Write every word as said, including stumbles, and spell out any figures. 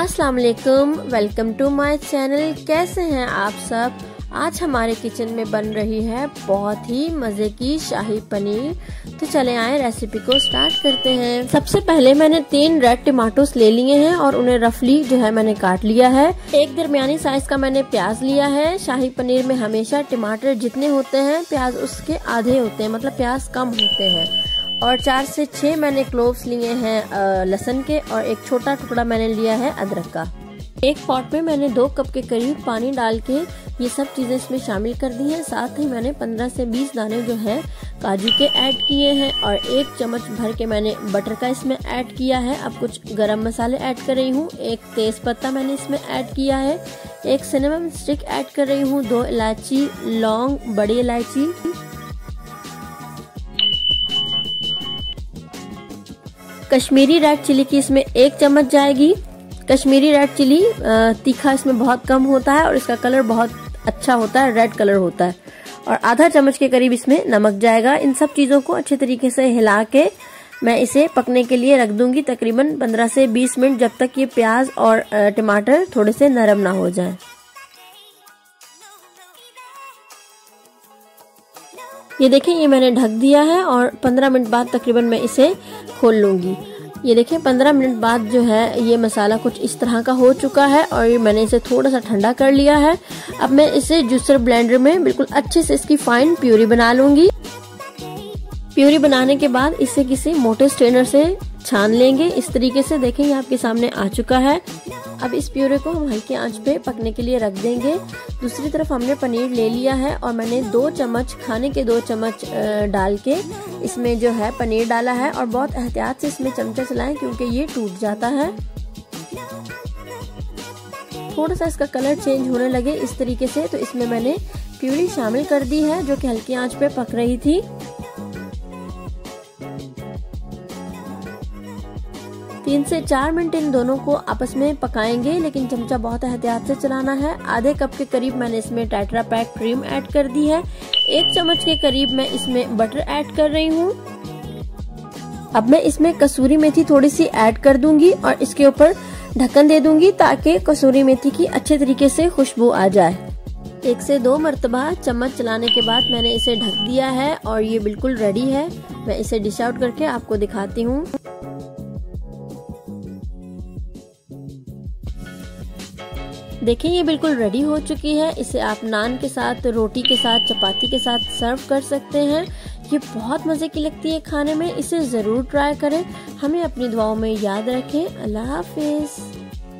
अस्सलाम वालेकुम, welcome to my channel. कैसे हैं आप सब। आज हमारे किचन में बन रही है बहुत ही मज़े की शाही पनीर। तो चले आए रेसिपी को स्टार्ट करते हैं। सबसे पहले मैंने तीन रेड टमाटोस ले लिए हैं और उन्हें रफली जो है मैंने काट लिया है। एक दरमियानी साइज का मैंने प्याज लिया है। शाही पनीर में हमेशा टमाटर जितने होते हैं प्याज उसके आधे होते हैं, मतलब प्याज कम होते हैं। और चार से छह मैंने क्लोव्स लिए हैं लहसुन के और एक छोटा टुकड़ा मैंने लिया है अदरक का। एक पॉट में मैंने दो कप के करीब पानी डाल के ये सब चीजें इसमें शामिल कर दी हैं। साथ ही मैंने पंद्रह से बीस दाने जो है काजू के ऐड किए हैं और एक चम्मच भर के मैंने बटर का इसमें ऐड किया है। अब कुछ गरम मसाले ऐड कर रही हूँ। एक तेज पत्ता मैंने इसमें ऐड किया है। एक सिनेमन स्टिक ऐड कर रही हूँ। दो इलायची, लौंग, बड़ी इलायची, कश्मीरी रेड चिली की इसमें एक चम्मच जाएगी। कश्मीरी रेड चिली तीखा इसमें बहुत कम होता है और इसका कलर बहुत अच्छा होता है, रेड कलर होता है। और आधा चम्मच के करीब इसमें नमक जाएगा। इन सब चीजों को अच्छे तरीके से हिला के मैं इसे पकने के लिए रख दूंगी तकरीबन पंद्रह से बीस मिनट, जब तक ये प्याज और टमाटर थोड़े से नरम ना हो जाए। ये देखें, ये मैंने ढक दिया है और पंद्रह मिनट बाद तकरीबन मैं इसे खोल लूंगी। ये देखें, पंद्रह मिनट बाद जो है ये मसाला कुछ इस तरह का हो चुका है और मैंने इसे थोड़ा सा ठंडा कर लिया है। अब मैं इसे जूसर ब्लेंडर में बिल्कुल अच्छे से इसकी फाइन प्यूरी बना लूंगी। प्यूरी बनाने के बाद इसे किसी मोटे स्ट्रेनर से छान लेंगे। इस तरीके से देखें, ये आपके सामने आ चुका है। अब इस प्यूरे को हम हल्की आंच पे पकने के लिए रख देंगे। दूसरी तरफ हमने पनीर ले लिया है और मैंने दो चम्मच खाने के दो चम्मच डाल के इसमें जो है पनीर डाला है और बहुत एहतियात से इसमें चमचा चलाएं क्योंकि ये टूट जाता है। थोड़ा सा इसका कलर चेंज होने लगे इस तरीके से, तो इसमें मैंने प्यूरी शामिल कर दी है जो कि हल्की आंच पे पक रही थी। तीन से चार मिनट इन दोनों को आपस में पकाएंगे, लेकिन चमचा बहुत एहतियात से चलाना है। आधे कप के करीब मैंने इसमें टेट्रा पैक क्रीम ऐड कर दी है। एक चम्मच के करीब मैं इसमें बटर ऐड कर रही हूँ। अब मैं इसमें कसूरी मेथी थोड़ी सी ऐड कर दूंगी और इसके ऊपर ढक्कन दे दूंगी ताकि कसूरी मेथी की अच्छे तरीके से खुशबू आ जाए। एक से दो मरतबा चम्मच चलाने के बाद मैंने इसे ढक दिया है और ये बिल्कुल रेडी है। मैं इसे डिश आउट करके आपको दिखाती हूँ। देखिए, ये बिल्कुल रेडी हो चुकी है। इसे आप नान के साथ, रोटी के साथ, चपाती के साथ सर्व कर सकते हैं। ये बहुत मज़े की लगती है खाने में। इसे ज़रूर ट्राई करें। हमें अपनी दुआओं में याद रखें। अल्लाह हाफिज़।